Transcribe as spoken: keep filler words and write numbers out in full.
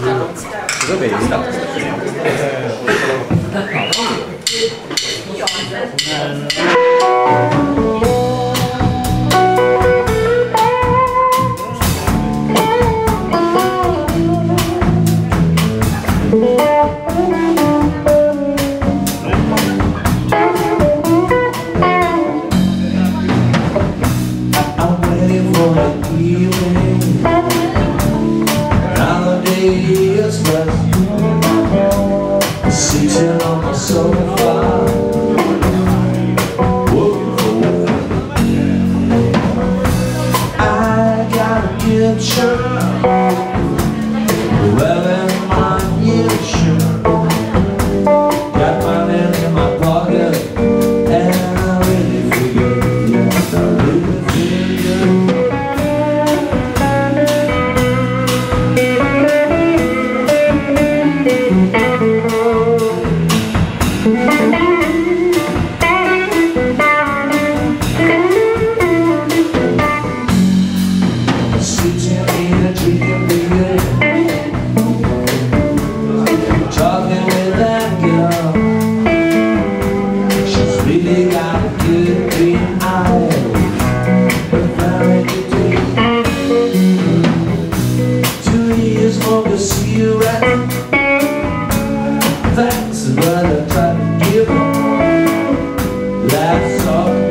这个意思的。 Sitting on my sofa, working for I got a picture, wearing my new shirt, got my hand in my pocket, and I really feel good, yes I really feel good. Sitting in a drinking beer, talking with that girl. She's really got good green eyes, but very good teeth. Two years smoke a cigarette. Thanks, but I tried to give up. Last song.